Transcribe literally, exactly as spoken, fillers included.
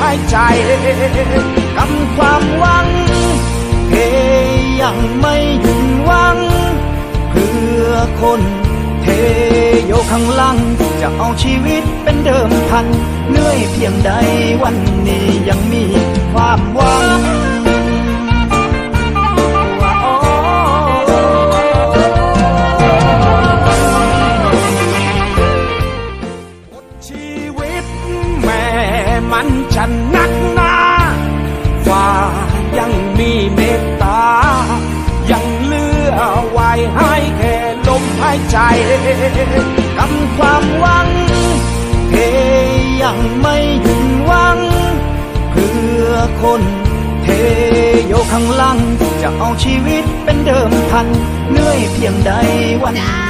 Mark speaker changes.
Speaker 1: ายใจกำความหวังเฮยังไม่หยุดหวังเพื่อคนเทโยข้างหลังจะเอาชีวิตเป็นเดิมพันเหนื่อยเพียงใดวันนี้ยังมีความหวังชีวิตแม่มันจะนักหนาว่ายังมีเมตตายังเหลือไว้ให้แค่ลมหายใจกำความหวังเฮยังไม่หยุดหวังเพื่อคนเทโยข้างหลังจะเอาชีวิตเป็นเดิมพันเหนื่อยเพียงใดวัน